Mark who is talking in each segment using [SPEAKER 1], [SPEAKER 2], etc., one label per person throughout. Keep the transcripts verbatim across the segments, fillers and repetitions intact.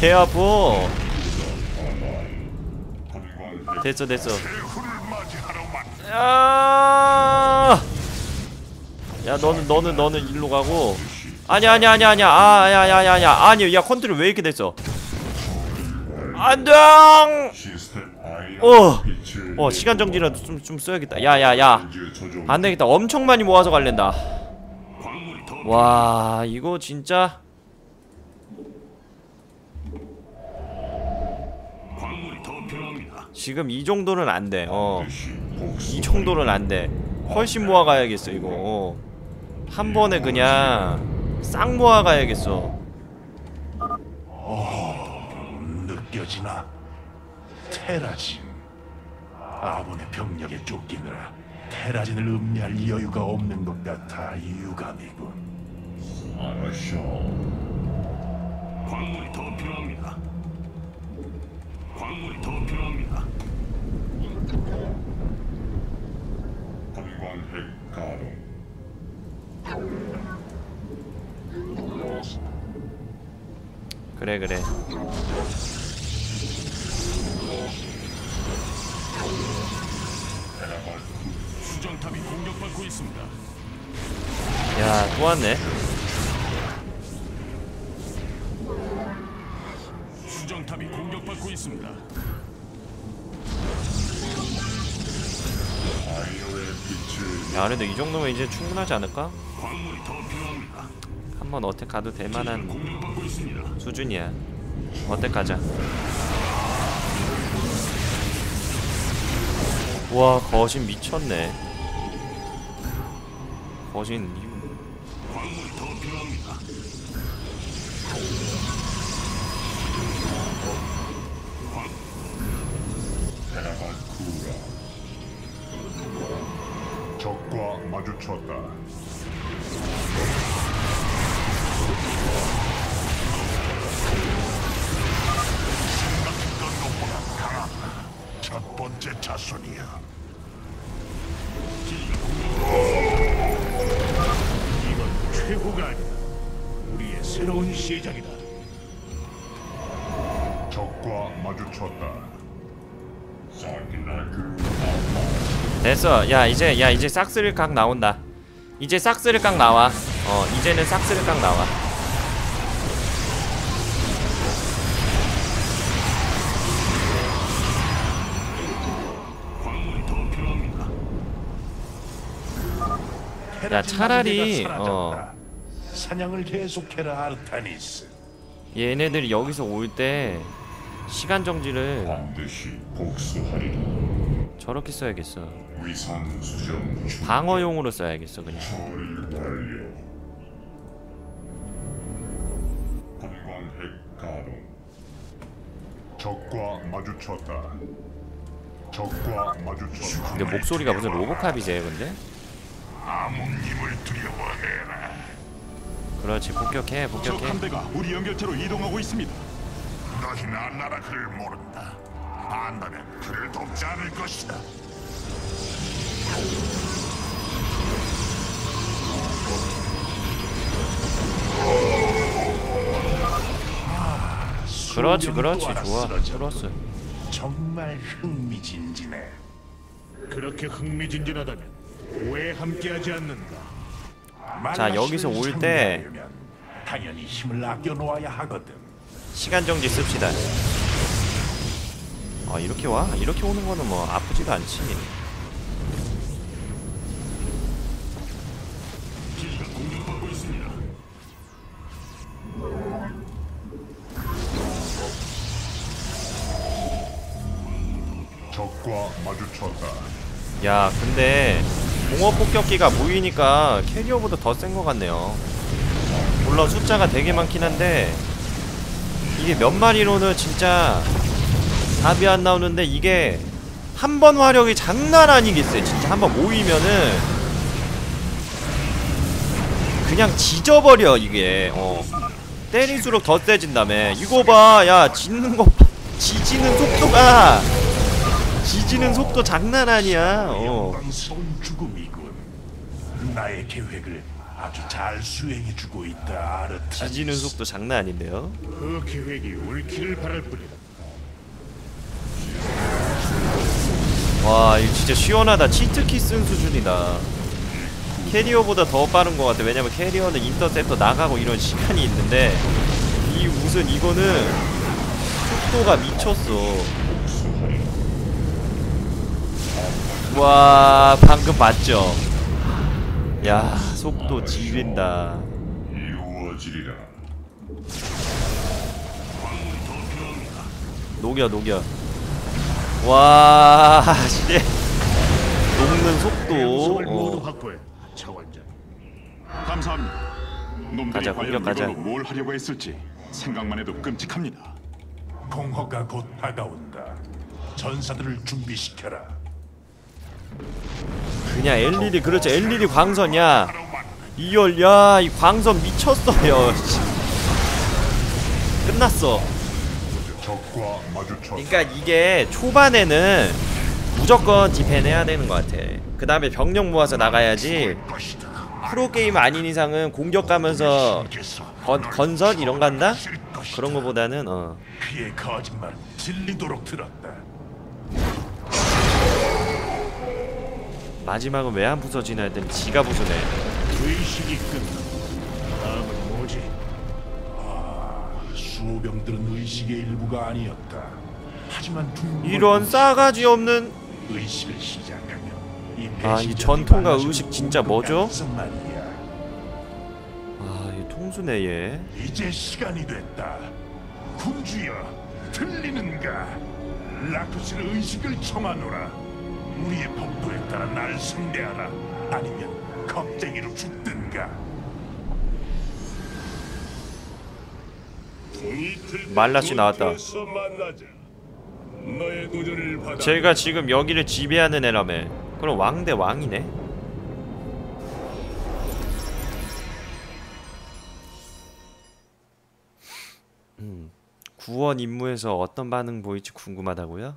[SPEAKER 1] 개 아파. 됐어 됐어. 야, 야 너는 너는 너는 일로 가고. 아니야 아니야 아니야 아니야. 아, 야, 야, 야, 야. 아니, 야, 컨트롤 왜 이렇게 됐어? 안 돼! 어, 어, 시간 정지라도 좀, 좀 써야겠다. 야, 야, 야. 안 되겠다. 엄청 많이 모아서 갈랜다. 와, 이거 진짜. 지금 이 정도는 안 돼. 어, 이 정도는 안 돼. 훨씬 모아가야겠어, 이거. 어. 한 번에 그냥 싹 모아가야겠어.
[SPEAKER 2] 어, 느껴지나? 테라진. 아몬의 병력에 쫓기느라 테라진을 음미할 여유가 없는 것 같아 유감이군. 알았어. 광물이 더 필요합니다. 광물이 더 필요합니다. 관광핵 가동.
[SPEAKER 1] 그래 그래.
[SPEAKER 2] 수정탑이 공격받고 있습니다.
[SPEAKER 1] 야, 또 왔네.
[SPEAKER 2] 수정탑이 공격받고 있습니다.
[SPEAKER 1] 야, 그래도 이 정도면 이제 충분하지 않을까?
[SPEAKER 2] 광물이 더 필요합니다.
[SPEAKER 1] 한번 어택 가도 될 만한 수준이야. 어택 가자. 와, 거신 미쳤네. 거신 이거.
[SPEAKER 2] 광물이 더 필요합니다. 적과 마주쳤다. 생각했던 것보다 강하다. 첫 번째 자손이야. 이건 최후가 아니다. 우리의 새로운 시작이다. 적과 마주쳤다.
[SPEAKER 1] 됐어. 야, 이제 야 이제 싹스를각 나온다. 이제 싹스를각 나와. 어, 이제는 싹스를각 나와. 야, 차라리 어
[SPEAKER 2] 사냥을 계속해라 아르타니스.
[SPEAKER 1] 얘네들이 여기서 올 때 시간 정지를
[SPEAKER 2] 반드시 복수하리라.
[SPEAKER 1] 저렇게 써야겠어.
[SPEAKER 2] 위상 수정
[SPEAKER 1] 방어용으로 써야겠어 그냥.
[SPEAKER 2] 완료. 관광핵 가동. 적과 마주쳤다. 적과 마주쳤다.
[SPEAKER 1] 근데 목소리가 무슨 로보캅이지 근데?
[SPEAKER 2] 아몬님을 두려워해라.
[SPEAKER 1] 그렇지, 폭격해 폭격해.
[SPEAKER 2] 적 함대가 우리 연결체로 이동하고 있습니다. 너희나 나라 그를 모른다. 안다면 그를 돕지 않을 것이다. 아,
[SPEAKER 1] 그렇지 그렇지 좋아. 플러스.
[SPEAKER 2] 정말 흥미진진해. 그렇게 흥미진진하다면 왜 함께하지 않는가?
[SPEAKER 1] 자, 여기서 올 때
[SPEAKER 2] 당연히 힘을 아껴 놓아야 하거든.
[SPEAKER 1] 시간 정지 씁시다. 아, 이렇게 와? 이렇게 오는 거는 뭐 아프지도 않지.
[SPEAKER 2] 기지가 공격받고 있습니다. 적과 마주쳤다.
[SPEAKER 1] 야, 근데 공업 폭격기가 모이니까 캐리어보다 더 센 것 같네요. 물론 숫자가 되게 많긴 한데 이게 몇 마리로는 진짜 답이 안 나오는데, 이게 한 번 화력이 장난 아니겠어요. 진짜 한 번 모이면은 그냥 지져버려 이게. 어, 때릴수록 더 세진다며. 이거 봐, 야, 짖는 거 봐. 지지는 속도가 지지는 속도 장난 아니야. 어.
[SPEAKER 2] 영광스러운 죽음이군. 나의 계획을 아주 잘 수행해주고 있다, 아르타니스.
[SPEAKER 1] 지지는 속도 장난 아닌데요.
[SPEAKER 3] 그 계획이 옳기를 바랄 뿐이다.
[SPEAKER 1] 와 이거 진짜 시원하다. 치트키 쓴 수준이다. 캐리어보다 더 빠른 것 같아. 왜냐면 캐리어는 인터셉터 나가고 이런 시간이 있는데 이 무슨 이거는 속도가 미쳤어. 와 방금 봤죠? 야 속도 지린다.
[SPEAKER 2] 이루어지리라.
[SPEAKER 1] 녹여 녹여. 와 진짜 녹는
[SPEAKER 3] 구성을 모두
[SPEAKER 1] 속도. 어.
[SPEAKER 3] 확보해. 차원장.
[SPEAKER 4] 감사합니다. 놈들이
[SPEAKER 1] 가자,
[SPEAKER 4] 과연
[SPEAKER 1] 공격하자.
[SPEAKER 4] 이걸로 뭘 하려고 했을지 생각만 해도 끔찍합니다.
[SPEAKER 2] 공허가 곧 다가온다. 전사들을 준비시켜라.
[SPEAKER 1] 그냥 엘이디 그렇죠. 엘이디 광선이야. 이열 야이 광선 미쳤어요. 끝났어.
[SPEAKER 2] 적과 마주쳤다.
[SPEAKER 1] 그러니까 이게 초반에는 무조건 디펜해야 되는 것 같아. 그 다음에 병력 모아서 나가야지. 프로게임 아닌 이상은 공격 가면서 건, 건설 이런 거 한다? 그런 거보다는 어
[SPEAKER 2] 그의 거짓말은 진리도록 들었다.
[SPEAKER 1] 마지막은 왜 안 부서지나 했더니 지가 부수네.
[SPEAKER 3] 의식이 끝나. 다음은 뭐지?
[SPEAKER 2] 수호병들은 의식의 일부가 아니었다. 하지만 두
[SPEAKER 1] 이런 싸가지 없는.
[SPEAKER 2] 의식을 시작하면 이
[SPEAKER 1] 아, 이
[SPEAKER 2] 배신자들이
[SPEAKER 1] 전통과
[SPEAKER 2] 많아지는
[SPEAKER 1] 의식 진짜 뭐죠?
[SPEAKER 2] 가능성 말이야.
[SPEAKER 1] 아이 통수네 얘.
[SPEAKER 2] 이제 시간이 됐다. 군주여, 들리는가? 라쿠스의 의식을 청하노라. 우리의 법도에 따라 날 상대하라. 아니면 겁쟁이로 죽든가.
[SPEAKER 1] 말라씨 나왔다. 제가 지금 여기를 지배하는 애라며. 그럼 왕 대 왕이네. 음, 구원 임무에서 어떤 반응 보일지 궁금하다고요?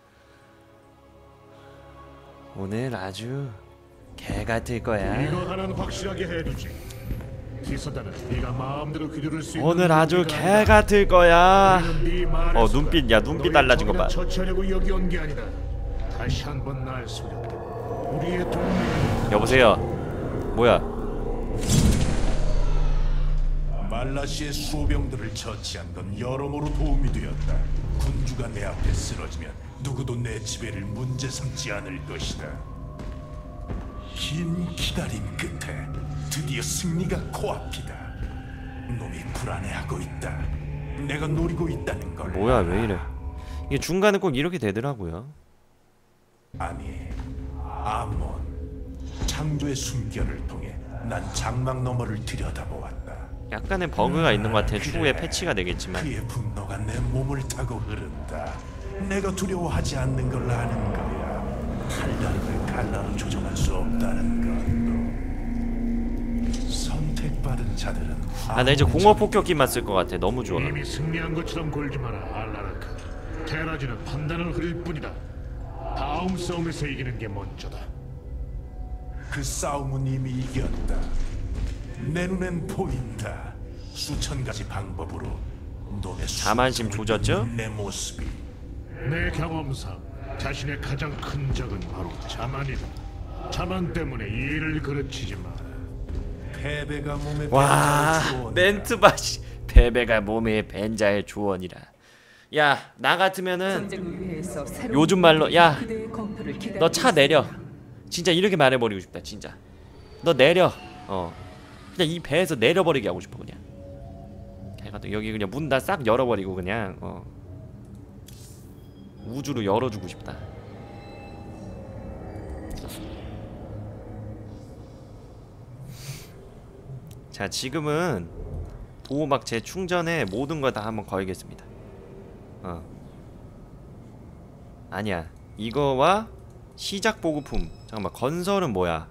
[SPEAKER 1] 오늘 아주 개 같을 거야.
[SPEAKER 3] 이거 하나는 확실하게 해두지. 기사단은 네가 마음대로 휘두를 수 있는
[SPEAKER 1] 오늘 아주
[SPEAKER 3] 무기가
[SPEAKER 1] 개
[SPEAKER 3] 아니다.
[SPEAKER 1] 같을 거야.
[SPEAKER 3] 우리는 네 말에
[SPEAKER 1] 어
[SPEAKER 3] 서다
[SPEAKER 1] 눈빛 야 눈빛
[SPEAKER 3] 너희
[SPEAKER 1] 달라진 거 봐.
[SPEAKER 3] 적이나 처치하려고 여기 온 게 아니다. 다시 한번 날 속였다. 우리의 동맹.
[SPEAKER 1] 여보세요. 뭐야?
[SPEAKER 2] 말라시의 수호병들을 처치한 건 여러모로 도움이 되었다. 군주가 내 앞에 쓰러지면 누구도 내 지배를 문제 삼지 않을 것이다. 긴 기다림 끝에 드디어 승리가 코앞이다. 놈이 불안해하고 있다. 내가 노리고 있다는 걸.
[SPEAKER 1] 뭐야 왜 이래? 이게 중간에 꼭 이렇게 되더라고요.
[SPEAKER 2] 아니, 아몬. 창조의 숨결을 통해 난 장막 너머를 들여다보았다.
[SPEAKER 1] 약간의 버그가 있는 것 같아. 추후에 패치가 되겠지만.
[SPEAKER 2] 그의 분노가 내 몸을 타고 흐른다. 내가 두려워하지 않는 걸 아는 거야. 칼날을 칼날로 조종할 수 없다는 것도. 선택받은 자들은
[SPEAKER 1] 아 나 이제 공업 폭격기만 쓸 것 같아. 너무 좋아.
[SPEAKER 3] 이미 승리한 것처럼 굴지 마라, 알라라카. 테라지는 판단을 흐릴 뿐이다. 다음 싸움에서 이기는 게 먼저다.
[SPEAKER 2] 그 싸움은 이미 이겼다. 내 눈엔 보인다. 수천 가지 방법으로 놈의
[SPEAKER 1] 자만심 조졌죠?
[SPEAKER 2] 내 모습이.
[SPEAKER 3] 내 경험상 자신의 가장 큰 적은 바로 자만이다. 자만 때문에 일을 그르치지 마라.
[SPEAKER 2] 패배가 몸에
[SPEAKER 1] 와
[SPEAKER 2] 벤자의 조언이다.
[SPEAKER 1] 멘트 봐시. 패배가 몸의 벤자의 조언이라. 야 나 같으면은 요즘 말로 야 너 차 내려. 진짜 이렇게 말해버리고 싶다 진짜. 너 내려. 어 그냥 이 배에서 내려버리게 하고 싶어 그냥. 걔가 여기 그냥 문 다 싹 열어버리고 그냥 어 우주로 열어주고 싶다. 자 지금은 보호막 재충전에 모든 걸 다 한번 걸겠습니다. 어 아니야 이거와 시작 보급품. 잠깐만 건설은 뭐야?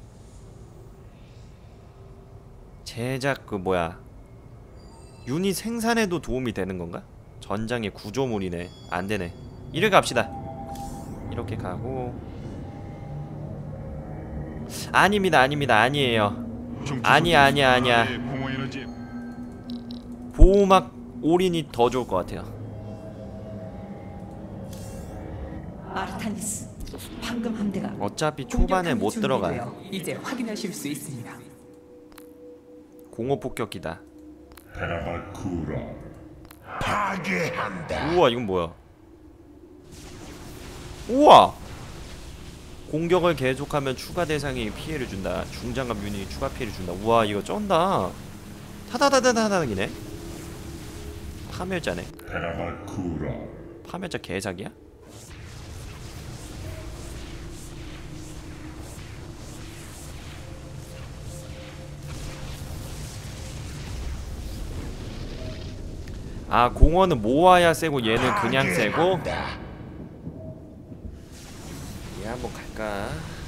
[SPEAKER 1] 제작 그 뭐야? 유닛 생산에도 도움이 되는 건가? 전장의 구조물이네. 안 되네. 이래 갑시다. 이렇게 가고. 아닙니다, 아닙니다, 아니에요. 아니야 아니야 아니야.
[SPEAKER 4] 공허 에너지
[SPEAKER 1] 보호막 올인이 더 좋을 것 같아요.
[SPEAKER 5] 아르타니스, 황금 함대가
[SPEAKER 1] 어차피 초반에 못 들어가요.
[SPEAKER 5] 준비되어 이제 확인하실 수 있습니다.
[SPEAKER 1] 공허 폭격기다.
[SPEAKER 2] 베라바쿠라 파괴한다.
[SPEAKER 1] 우와 이건 뭐야? 우와! 공격을 계속하면 추가 대상이 피해를 준다. 중장갑 유닛이 추가 피해를 준다. 우와 이거 쩐다. 타다다다다닥이네. 파멸자네.
[SPEAKER 2] 베라바쿠라
[SPEAKER 1] 파멸자 개사기야? 아 공원은 모아야 세고 얘는 그냥 세고. 얘 한번 갈까?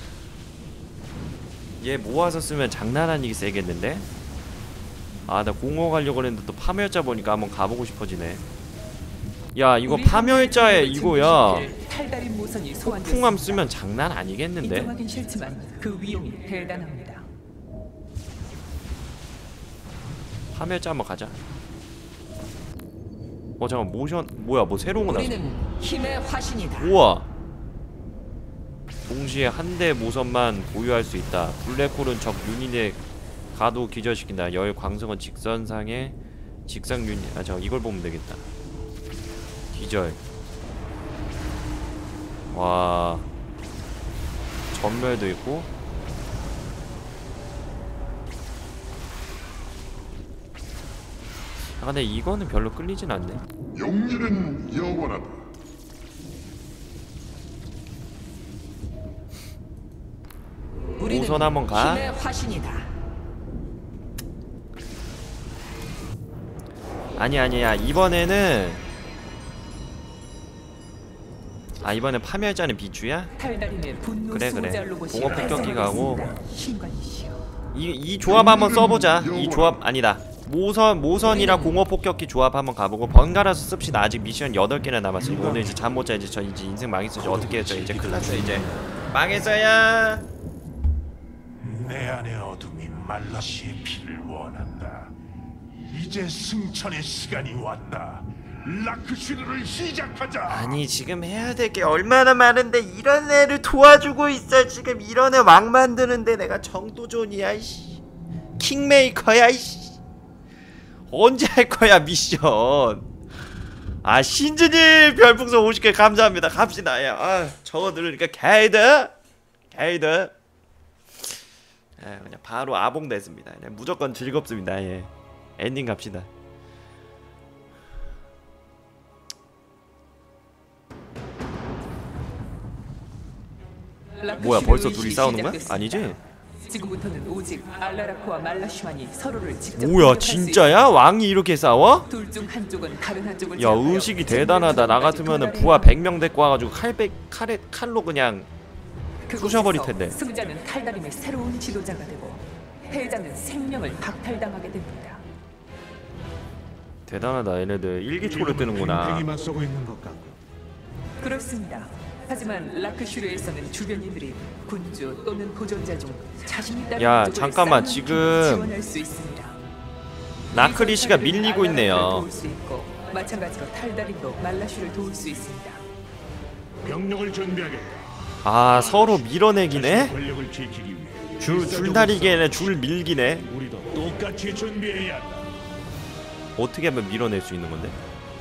[SPEAKER 1] 얘 모아서 쓰면 장난 아니게 세겠는데? 아 나 공허 가려고 했는데 또 파멸자 보니까 한번 가보고 싶어지네. 야 이거 파멸자에 이거야
[SPEAKER 5] 탈다림 모선이
[SPEAKER 1] 폭풍함 쓰면 장난 아니겠는데?
[SPEAKER 5] 인정하긴 싫지만 그 위용이 대단합니다.
[SPEAKER 1] 파멸자 한번 가자. 어 잠깐 모션 뭐야 뭐 새로운 거 나왔어.
[SPEAKER 5] 우리는 힘의 화신이다.
[SPEAKER 1] 우와 동시에 한 대 모선만 보유할 수 있다. 블랙홀은 적 유닛의 가도 기절시킨다. 열 광석은 직선상의 직상 유닛. 아 잠깐 이걸 보면 되겠다. 기절. 와 전멸도 있고. 아 근데 이거는 별로 끌리진 않네.
[SPEAKER 2] 용기는 영원하다.
[SPEAKER 5] 우리는
[SPEAKER 1] 우선 한번 가.
[SPEAKER 5] 힘의 화신이다.
[SPEAKER 1] 아니 아니야 이번에는 아 이번에 파멸자는 비추야?
[SPEAKER 5] 탈다림의 분노
[SPEAKER 1] 그래, 그래.
[SPEAKER 5] 소자 로봇이
[SPEAKER 1] 공업 폭격기 가고.
[SPEAKER 5] 활성화됐습니다. 신관이시여.
[SPEAKER 1] 이, 이 조합 한번 써보자. 이 조합 아니다. 모선 모선이랑 공업 폭격기 조합 한번 가보고 번갈아서 씁시다. 아직 미션 여덟 개나 남았어요. 오늘 이제 잠 못 자. 이제 저 이제 인생 망했어요. 어떻게 했죠? 이제 큰일 났어. 이제 망했어요.
[SPEAKER 2] 내 안의 어둠이 말라시의 피를 원한다. 이제 승천의 시간이 왔다. 라크슈르를 시작하자.
[SPEAKER 1] 아니 지금 해야 될 게 얼마나 많은데 이런 애를 도와주고 있어. 지금 이런 애 왕 만드는데 내가 정도존이야 이씨. 킹메이커야 이씨. 언제 할 거야 미션. 아 신즈님 별풍선 오십 개 감사합니다. 갑시다. 야, 아 저거 들으니까 개이드 개이드. 아, 그냥 바로 아봉 됐습니다. 그냥 무조건 즐겁습니다. 예. 엔딩 갑시다. 뭐야 벌써 둘이 싸우는 거야? 아니지?
[SPEAKER 5] 지금부터는 오직 알라라코와 말라슈안이 서로를 직접
[SPEAKER 1] 뭐야
[SPEAKER 5] 공격할 수
[SPEAKER 1] 진짜야? 왕이 이렇게 싸워?
[SPEAKER 5] 둘 중 한쪽은 다른 한쪽을
[SPEAKER 1] 야
[SPEAKER 5] 제압하여
[SPEAKER 1] 의식이
[SPEAKER 5] 정글
[SPEAKER 1] 대단하다. 나
[SPEAKER 5] 조정까지
[SPEAKER 1] 같으면은
[SPEAKER 5] 도달해야
[SPEAKER 1] 부하
[SPEAKER 5] 합니다.
[SPEAKER 1] 백 명 데리고 와가지고 칼백 칼에 칼로 그냥
[SPEAKER 5] 그곳에서
[SPEAKER 1] 부셔버릴 텐데.
[SPEAKER 5] 승자는 탈다림의 새로운 지도자가 되고 패자는 생명을 박탈당하게 됩니다.
[SPEAKER 1] 대단하다. 얘네들 일기토를 뜨는구나.
[SPEAKER 3] 팽팽이만 쏘고 있는 것 같고.
[SPEAKER 5] 그렇습니다. 하지만 라크슈르에서는 주변인들이 군주 또는 보존자 중 자신이 따르는
[SPEAKER 1] 야,
[SPEAKER 5] 쪽을
[SPEAKER 1] 잠깐만,
[SPEAKER 5] 쌓는
[SPEAKER 1] 지금
[SPEAKER 5] 힘을 지원할 수 있습니다.
[SPEAKER 1] 라크리시가
[SPEAKER 5] 이 전사들은
[SPEAKER 1] 밀리고
[SPEAKER 5] 알라라코를
[SPEAKER 1] 있네요.
[SPEAKER 5] 도울 수 있고, 마찬가지로 탈다림도 말라슈를 도울 수 있습니다.
[SPEAKER 3] 병력을 준비하겠다.
[SPEAKER 1] 아 서로 밀어내기네?
[SPEAKER 3] 권력을 지키기 위해
[SPEAKER 1] 줄 줄다리기네. 줄 밀기네.
[SPEAKER 3] 우리도 똑같이 준비해야 한다.
[SPEAKER 1] 어떻게 하면 밀어낼 수 있는 건데?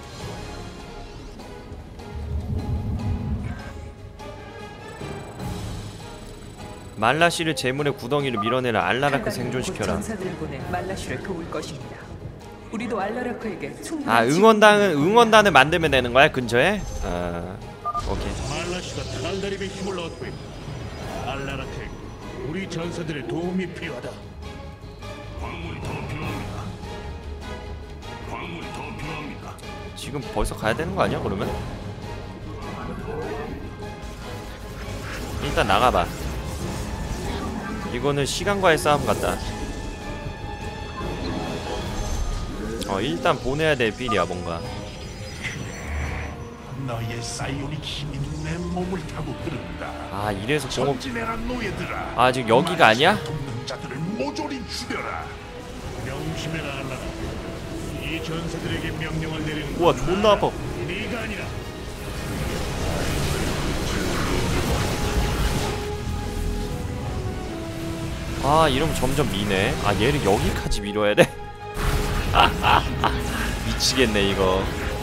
[SPEAKER 1] 말라시를 재물의 구덩이를 밀어내는 알라라크
[SPEAKER 5] 탈다림은 곧
[SPEAKER 1] 생존시켜라.
[SPEAKER 5] 전사들을 보내 말라슈를 도울 것입니다. 우리도 알라라크에게 충분한
[SPEAKER 1] 아 응원단은 응원단을 만들면 되는 거야 근처에? 아 오케이.
[SPEAKER 3] 말라시가 탈다림의 힘을 얻고 있다. 알라라크에게 우리 전사들의 도움이 필요하다. 광물이 더 필요합니다. 광물이 더 필요합니다.
[SPEAKER 1] 지금 벌써 가야 되는 거 아니야 그러면? 일단 나가봐. 이거는 시간과의 싸움 같다. 어 일단 보내야 될 필이야 뭔가.
[SPEAKER 2] 너의 사이오닉 힘이 내 몸을 타고 흐른다.
[SPEAKER 1] 아 이래서 공업.
[SPEAKER 2] 전진해라 노예들아.
[SPEAKER 1] 아 지금 여기가 아니야?
[SPEAKER 2] 돕는 자들을 모조리 죽여라.
[SPEAKER 3] 명심해라 알라라. 이 전사들에게 명령을 내리는
[SPEAKER 1] 우와,
[SPEAKER 3] 건
[SPEAKER 1] 존나 아파.
[SPEAKER 3] 네가 아니라.
[SPEAKER 1] 아, 이러면 점점 미네. 아, 얘를 여기까지 밀어야 돼? 미치겠네 이거.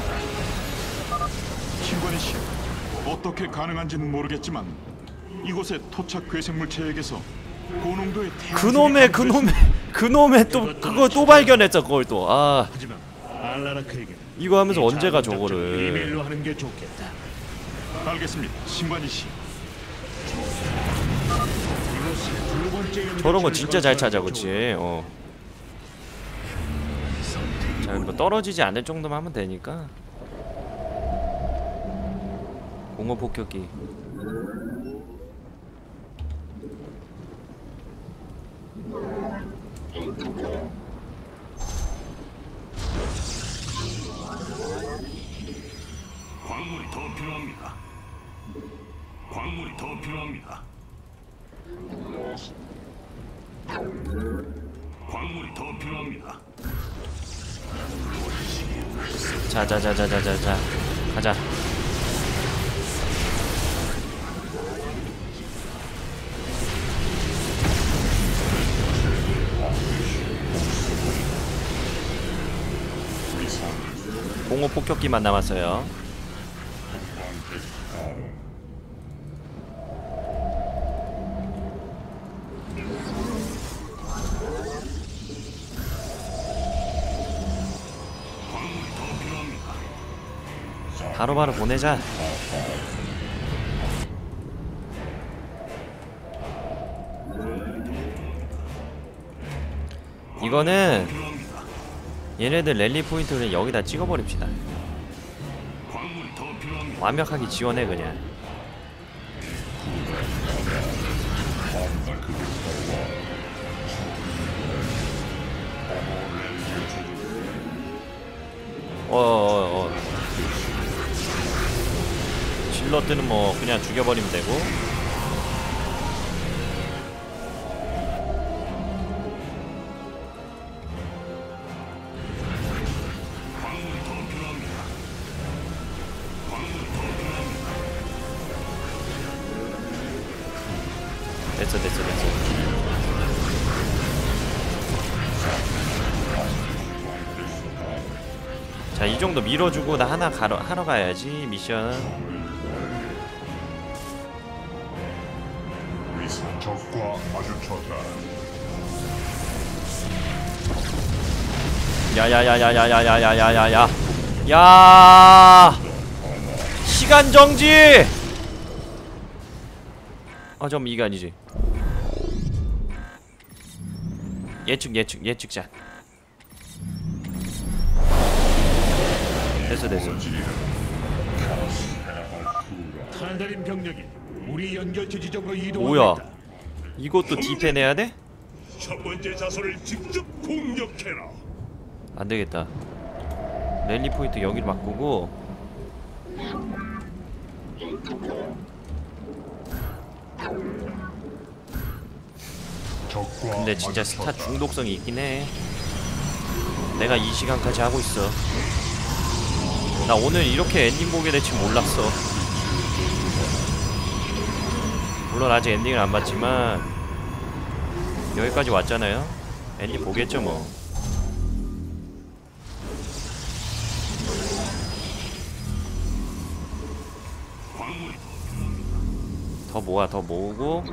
[SPEAKER 4] 신관이 씨, 어떻게 가능한지는 모르겠지만 이곳의 토착 괴생물 체액에서 고농도의 태양색이
[SPEAKER 1] 그놈의
[SPEAKER 4] 감지됐습니다.
[SPEAKER 1] 그놈의 그놈의 또 그거 또 발견했어 그걸 또. 아,
[SPEAKER 3] 하지만 알라라크에게
[SPEAKER 1] 이거 하면서
[SPEAKER 3] 이
[SPEAKER 1] 언제 가
[SPEAKER 3] 작은 작전
[SPEAKER 1] 저거를.
[SPEAKER 3] 비밀로 하는 게 좋겠다.
[SPEAKER 4] 알겠습니다, 신관이 씨.
[SPEAKER 3] 두 번째
[SPEAKER 1] 저런 거 진짜 잘 찾아, 그치? 어. 자, 뭐 떨어지지 않을 정도만 하면 되니까. 공허 폭격기.
[SPEAKER 3] 광물이 더 필요합니다. 광물이 더 필요합니다. 광물이 더 필요합니다.
[SPEAKER 1] 자자자자자자자 가자. 공허 폭격기만 남았어요. 바로바로 보내자. 이거는 얘네들 랠리 포인트를 여기다 찍어버립시다. 완벽하게 지원해 그냥. 어어어 어. 질럿들은 뭐 그냥 죽여버리면 되고. 됐어 됐어 됐어. 자, 이 정도 밀어주고 나 하나 가러, 하러 가야지 미션.
[SPEAKER 2] 적과 마주쳤다.
[SPEAKER 1] 야야야야야야야야야야야 야 시간 정지. 아, 좀 이게 아니지. 예측 예측 예측자. 됐어 됐어.
[SPEAKER 3] 탄다린 병력이 우리 연결체 지점으로 이동하고
[SPEAKER 1] 뭐야?
[SPEAKER 3] 있다.
[SPEAKER 1] 이것도 디펜해야 돼?
[SPEAKER 3] 첫 번째 자손을 직접 공격해라.
[SPEAKER 1] 안 되겠다. 랠리 포인트 여기로 바꾸고. 근데 진짜 스타 중독성이 있긴 해. 내가 이 시간까지 하고 있어. 나 오늘 이렇게 엔딩 보게 될 줄 몰랐어. 물론 아직 엔딩을 안 봤지만 여기까지 왔잖아요. 엔딩 보겠죠 뭐. 더 모아 더 모으고.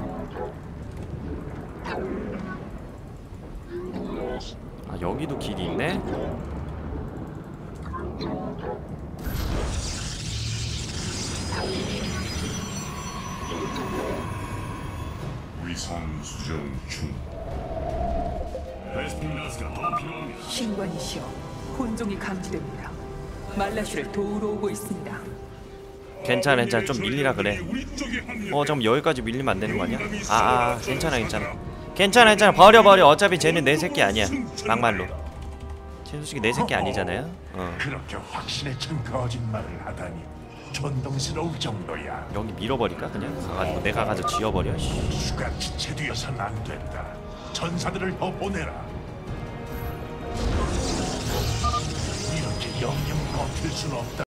[SPEAKER 1] 아, 여기도 길이 있네?
[SPEAKER 2] 위상 수정 중.
[SPEAKER 3] 베스핀가스가 더 필요합니다.
[SPEAKER 5] 신관이시여, 혼종이 감지됩니다. 말라슈를 도우러 오고 있습니다.
[SPEAKER 1] 괜찮아 괜찮아. 좀 밀리라 그래. 어, 좀 여기까지 밀리면 안 되는 거 아니야? 아, 아 괜찮아 괜찮아 괜찮아 괜찮아. 버려 버려. 어차피 쟤는 내 새끼 아니야. 막말로 쟤 솔직히 내 새끼 아니잖아요. 어.
[SPEAKER 2] 그렇게 확신에 찬 거짓말을 하다니 존경스러울 정도야.
[SPEAKER 1] 여기 밀어버릴까 그냥? 가가지고 내가 가서 지어버려. 씨.
[SPEAKER 2] 수가 지체되어서는 안 된다. 전사들을 더 보내라. 이렇게 영영 버틸 순 없다.